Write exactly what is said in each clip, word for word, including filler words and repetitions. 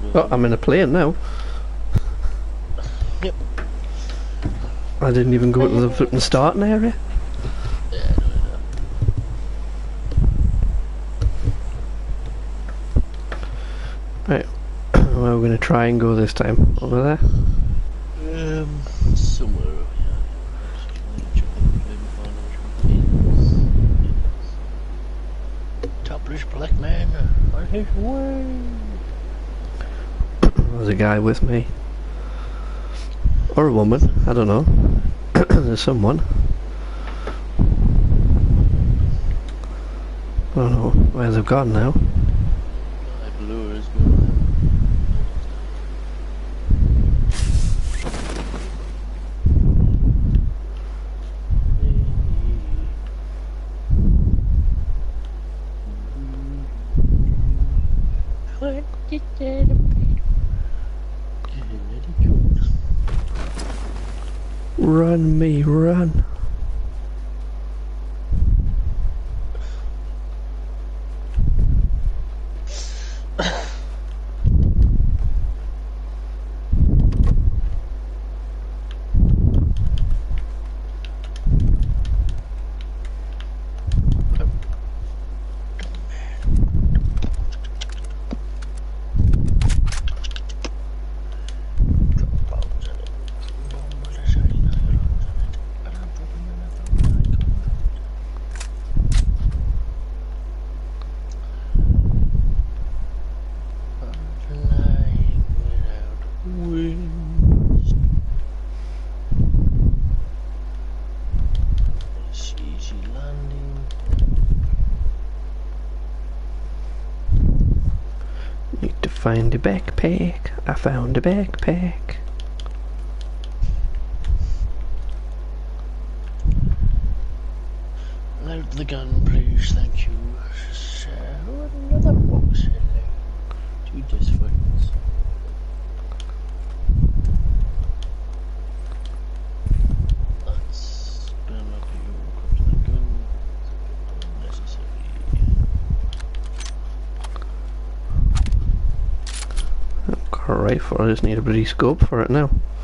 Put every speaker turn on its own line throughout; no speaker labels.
Oh, I'm in a plane now.
Yep.
I didn't even go to the flipping starting area.
Yeah, no,
Right. Where are we going to try and go this time? Over there?
no. Um, somewhere over here. Topless black man on his way.
There's a guy with me. Or a woman, I don't know. There's someone. I don't know where they've gone now.
My blue is good. What did that
Run me, run. Need to find a backpack. I found a backpack.
Load the gun, please, thank you. So, another box in there. Two disc footings. Let's burn up your come to the gun. Unnecessary.
I've got a rifle, I just need a bloody scope for it now.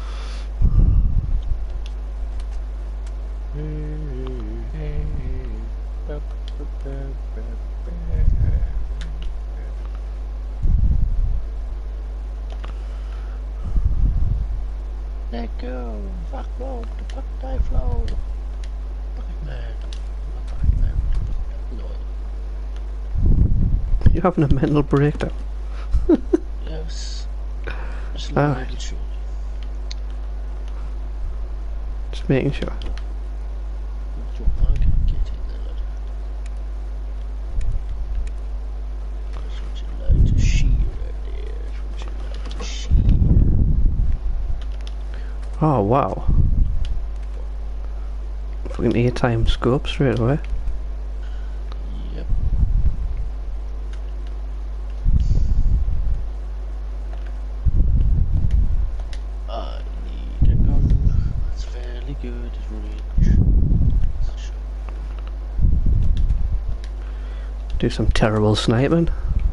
Let go, fuck roll, the fuck die flow. Black man, black man, no.
You're having a mental breakdown.
Yes. Just
Ah.
load it short.
Just making sure.
What's your bug? Get in there, lad. That's what you like to see right there. That's what you like to see.
Oh wow. Fucking eight time scope straight away.
Yep. I need a gun that's fairly good at range.
Do some terrible sniping.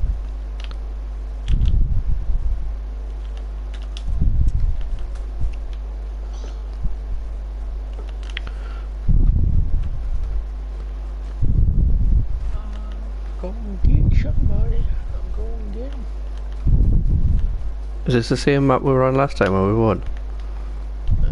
Go and get somebody. I'm going to get him.
Is this the same map we were on last time where we won?
Uh,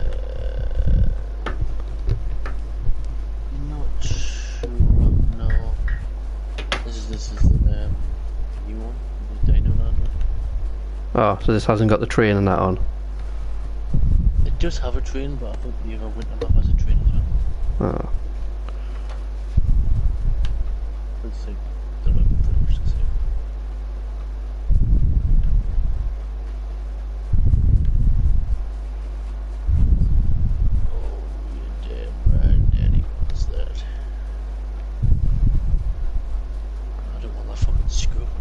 not sure. No. This is this is the um, new one, the Dino Land one.
Oh, so this hasn't got the train and that on.
It does have a train, but I thought the other winter map has a train as well.
Oh.
Let's see. The map pretty much the same. Oh, you're damn right, Daddy wants that. I don't want that fucking scope on it.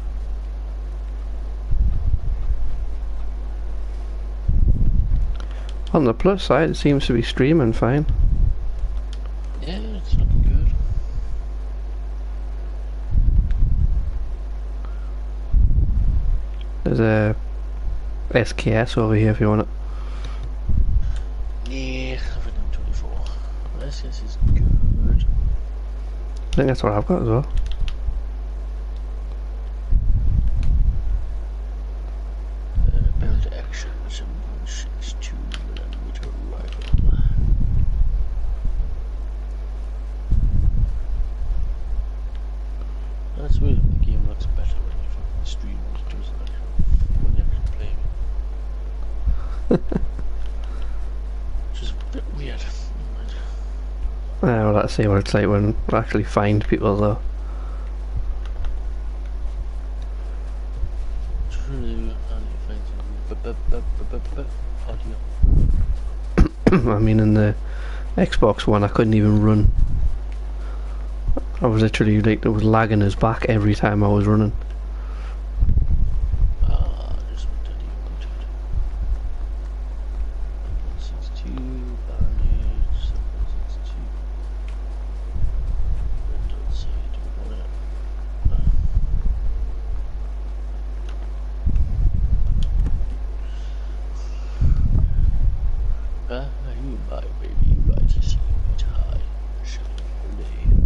On the plus side, it seems to be streaming fine.
Yeah, it's looking good.
There's a S K S over here if you want it.
Yeah, I've an M twenty-four. S K S is good.
I think that's what I've got as well.
Uh, build action seven point six two millimeter rifle. That's weird. The game looks better when you fucking stream it, doesn't it? When you're actually playing it. Which is a bit weird.
Uh, well, let's see what it's like when we actually find people though.
True, how do you find something? Audio.
I mean, in the Xbox One, I couldn't even run. I was literally like, it was lagging his back every time I was running.
Ah, just what did you want it? one six two, bandage, seven six two. Windows side, what it? Ah, you my baby, right to see me tie. Shall we?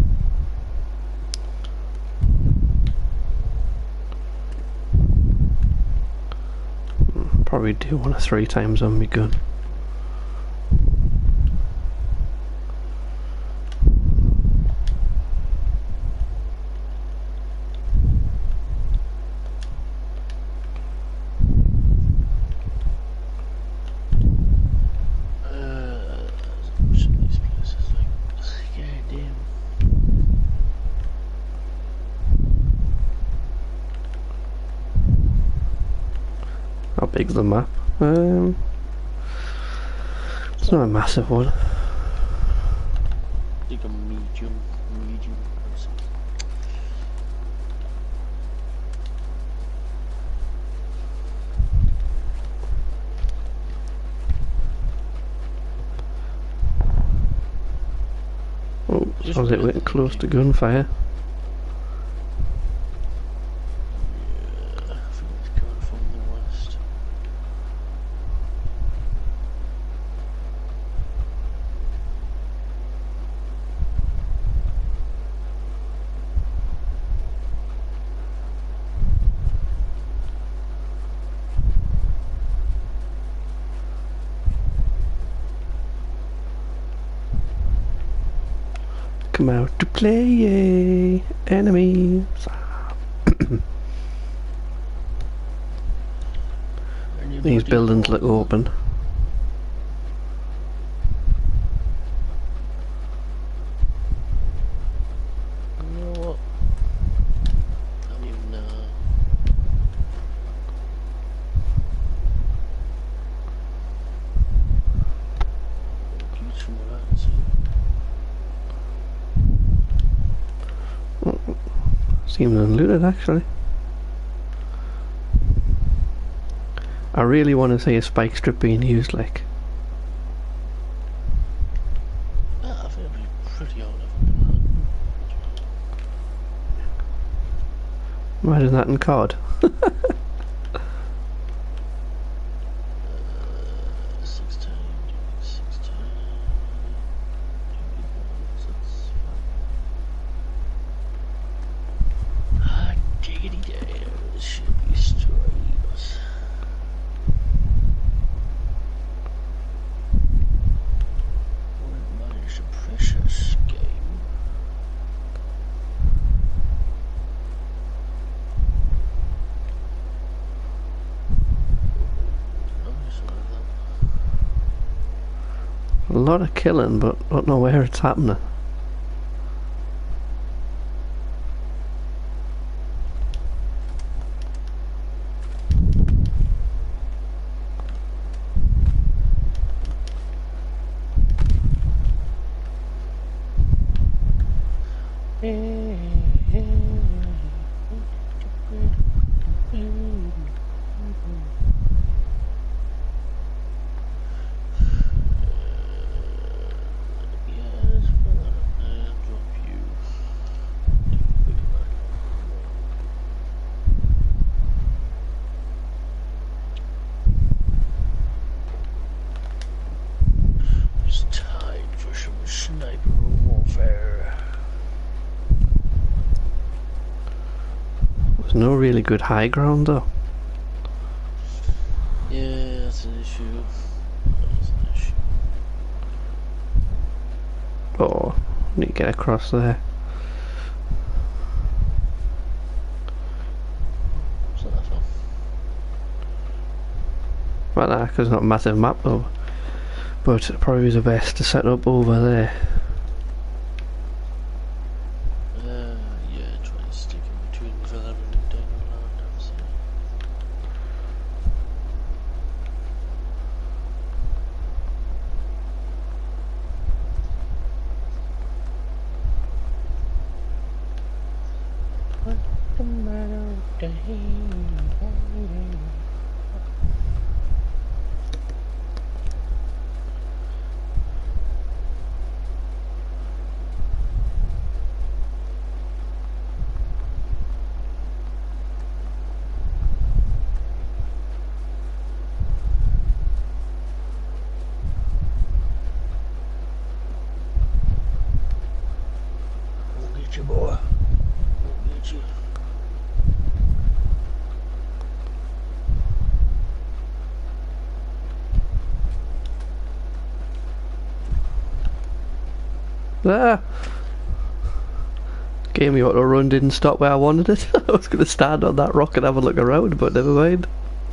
Probably do one of three times on me gun.
Uh, which of these places, like, god damn.
How big's the map? Um, it's not a massive one.
Like a medium, medium person.
Oh, sounds like we're getting close to gunfire.
Yeah, I think it's coming from the west.
Come out to play, enemies. These buildings look open.
You know what? I don't even know. Huge from what I can see.
Seems unlooted actually. I really want to see a spike strip being used, like.
Yeah, I think it'd be pretty odd if I did that.
Imagine that in C O D.
Uh, six ten, six ten. Ah, diggity damn, this should be straight. What money is a precious game. Nice one of that.
A lot of killing, but don't know where it's happening. no really good high ground though.
Yeah, that's an issue. That's an issue.
Oh, need to get across there.
What's that for?
Well, nah, 'cause it's not a massive map though. But it probably the best to set up over there.
Uh, yeah, try and stick in between Valerian and Danoland, I would say. What the matter with the hay? We'll get you, boy. We'll get you.
Ah! Game auto run didn't stop where I wanted it. I was going to stand on that rock and have a look around, but never mind.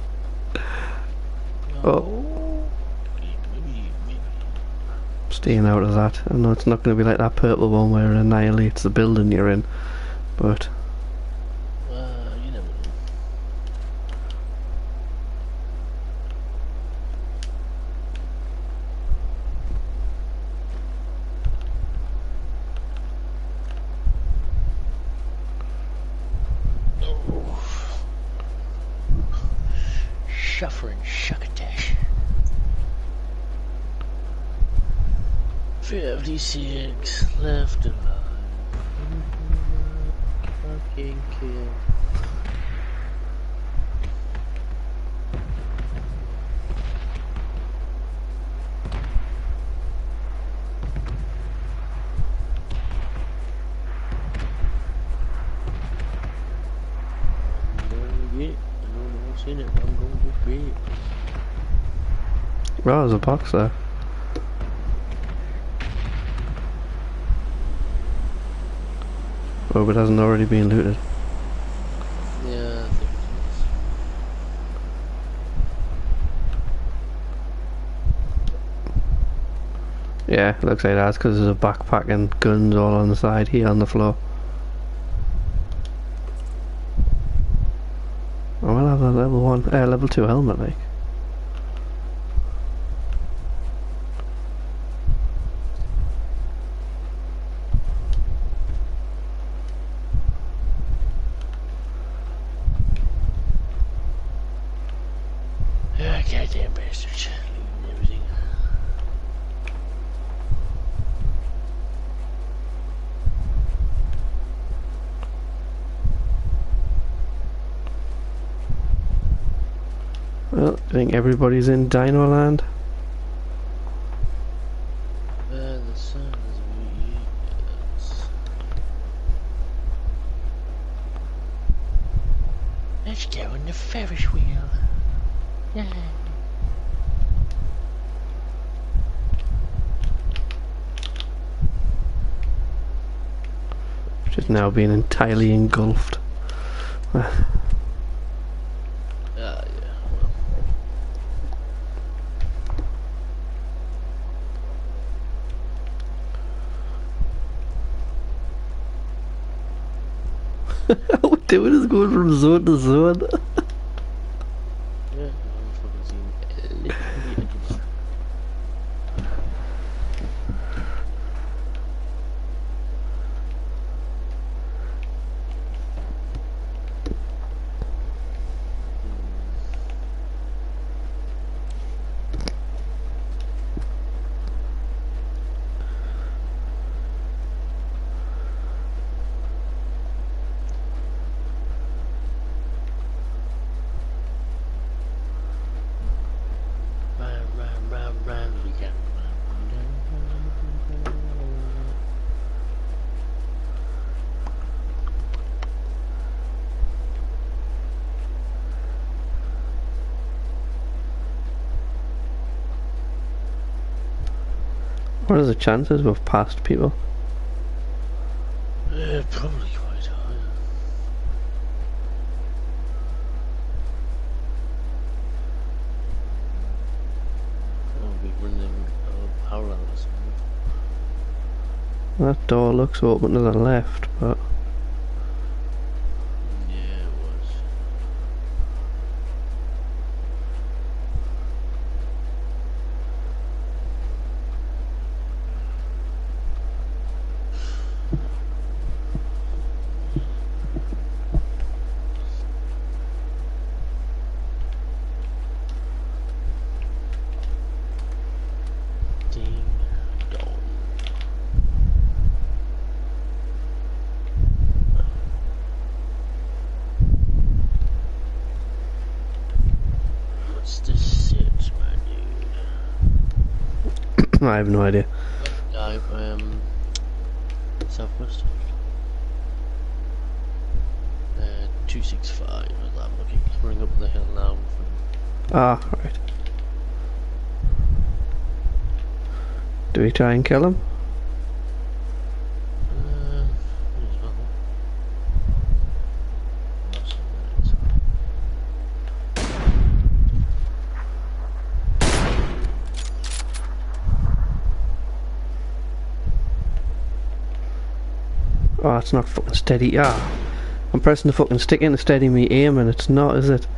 Oh.
Maybe, maybe.
Staying out of that. I know it's not going to be like that purple one where it annihilates the building you're in, but
Uh, you never know. Suffering Shuckatash. fifty-six left alive. Fucking kill. I'm gonna get it. I don't know what's in it, but I'm gonna go get it.
well, there's a box there. Hope it hasn't already been looted.
Yeah, I think it is.
Yeah, looks like that's because there's a backpack and guns all on the side here on the floor. Oh, I'll have a level one, uh, level two helmet, like.
Ah, goddamn bastards. Leaving everything.
Well, I think everybody's in Dino Land.
Uh, the sun is really... Yes. Let's go on the Ferris wheel. Yeah.
Which is now being entirely engulfed.
Ah, yeah, well.
All we're doing is going from zone to zone.
Yeah, I'm fucking seeing a little bit of
What are the chances we've passed people?
Uh, probably quite high. I'll be running uh, parallel or something.
That door looks open to the left, but
Yeah, it was. Ding dong. What's the sit, my dude?
I have no idea.
I um southwest. Uh, two six five. As I'm looking, running up the hill now. From
Ah, right. Do we try and kill him?
Uh, may as well. Lost
Oh, it's not fucking steady. Ah, I'm pressing the fucking stick in to steady me aim and it's not, is it?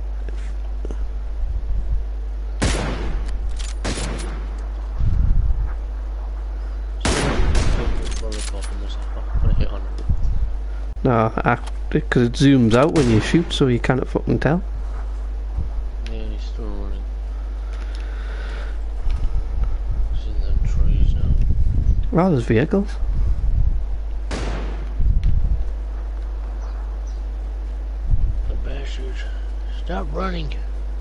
No, because it zooms out when you shoot, so you can't fucking tell.
Yeah, he's still running. He's in them trees now.
Oh, there's vehicles.
The bastard. Stop running.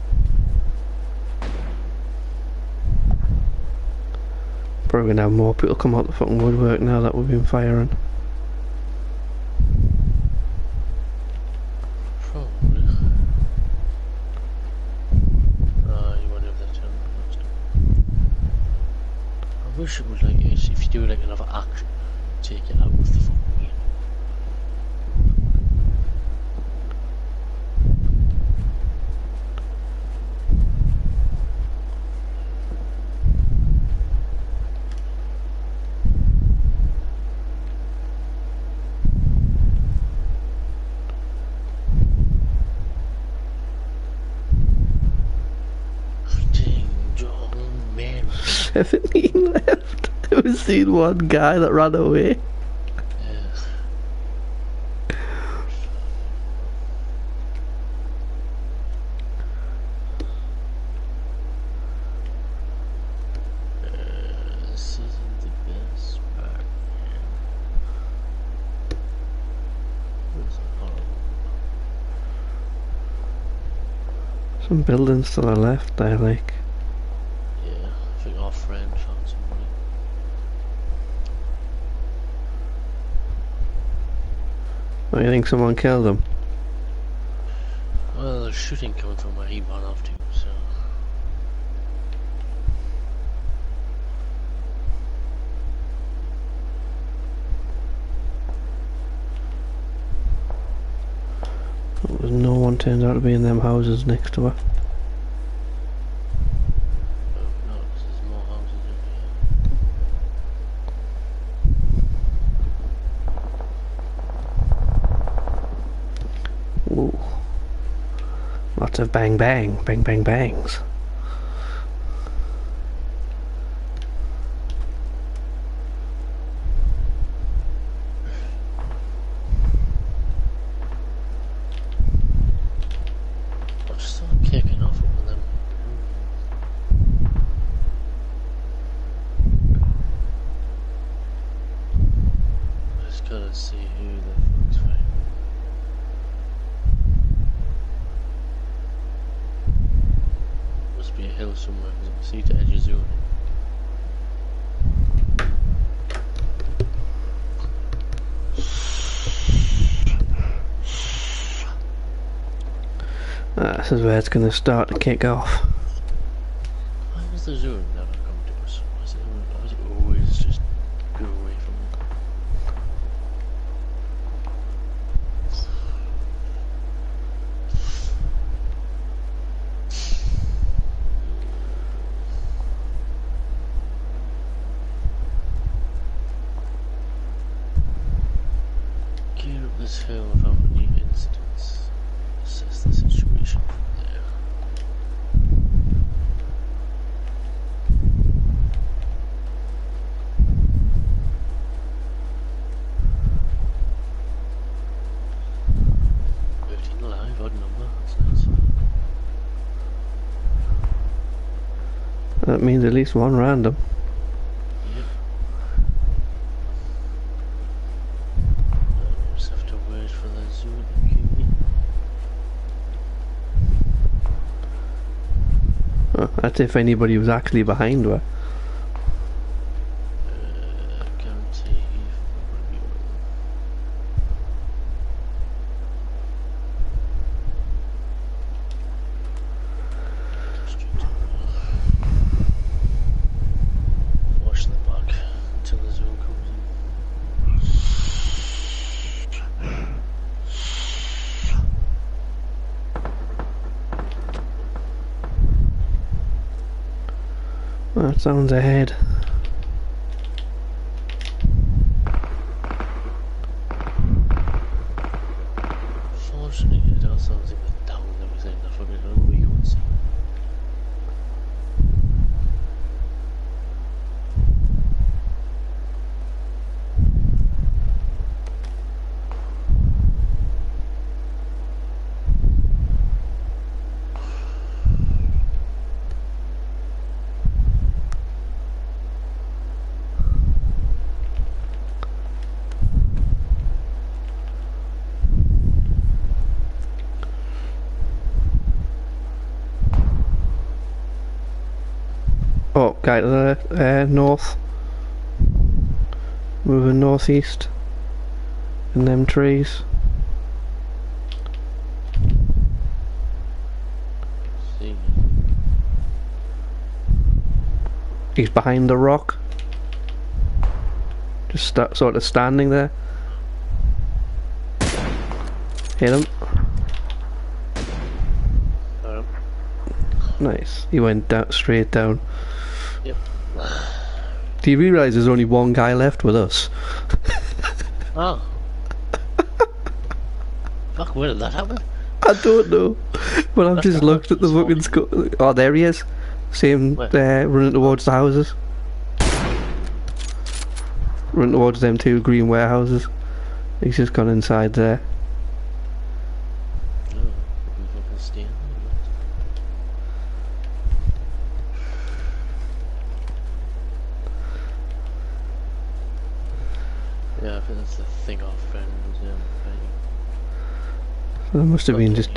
Probably gonna have more people come out the fucking woodwork now that we've been firing.
Probably. Ah, you won't have that turn next time. I wish it was like this. If you do like another action, take it out with the fucking game. Ding dong, man.
seventeen left. I've seen one guy that ran away.
Yeah. Uh, this isn't the best part. This is horrible.
Some buildings to the left there, like.
Yeah, I think our friend found some money.
Oh, you think someone killed him?
Well, there's shooting coming from where he ran off to, so.
There's no one turns out to be in them houses next to her.
Oh, no, there's more houses in here.
Ooh. Lots of bang bang, bang bang bangs.
I'm still kicking off with them. I just gotta see who the fuck's fighting. Must be a hill somewhere because I can see the edge of zoning.
Ah, this is where it's going to start to kick off.
Why was the zoning never come to us? Was it, was it this hill without any incidents. Assess the situation from there. Fifteen alive, odd number. That's nice.
That means at least one random.
Yep. Uh, we just have to wait for the zoo to kill me.
Oh, that's if anybody was actually behind her.
Uh, guarantee he probably will. Straight to the wash the back until the zoo comes in.
That sounds ahead.
Fortunately, it all sounds like the town that was in the fucking run we could see.
Oh, guy to the uh, north. Moving northeast. In them trees.
See.
He's behind the rock. Just sta sort of standing there. Hit him.
Um,
Nice. He went down, straight down.
yep.
Do you realise there's only one guy left with us?
Oh. Fuck, where did that happen?
I don't know. But I've
That's
just
the
looked at the
house,
fucking sco- Oh, there he is. See him
Where?
there running towards the houses. Running towards them two green warehouses. He's just gone inside there.
No, we fucking stay in there. Yeah, I think that's the thing our friend was um, fighting.
So there must have been just...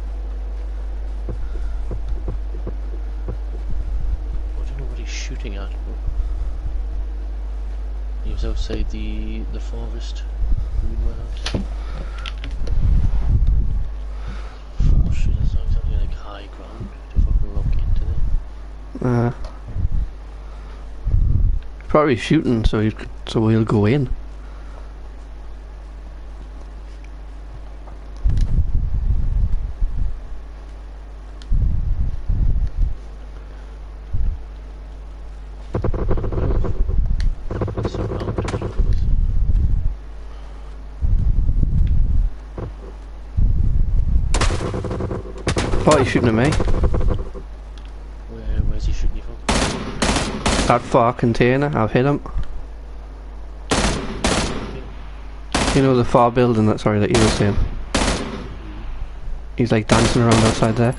I don't know what he's shooting at, but he was outside the the forest. Green warehouse. Forest, there's not exactly like high ground to fucking look into them.
Uh, probably shooting, so he, so we'll go in. Oh, he's shooting at me.
Where, where's he shooting you from?
That far container, I've hit him. You know the far building that, sorry, that you were saying? He's like dancing around outside there.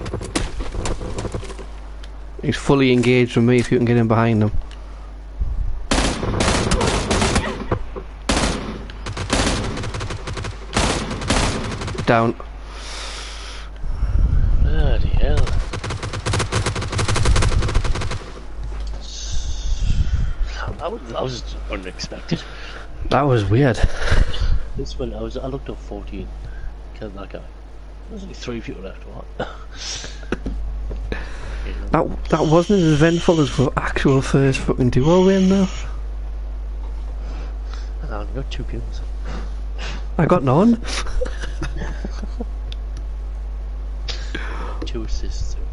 He's fully engaged with me if you can get in behind him. Down.
Bloody hell. That was, that was unexpected.
That was weird.
This one, I was, I looked up fourteen, killed that guy. There's only three people left, what?
That that wasn't as eventful as the actual first fucking duo win though.
I got two kills.
I got none.
Two assists.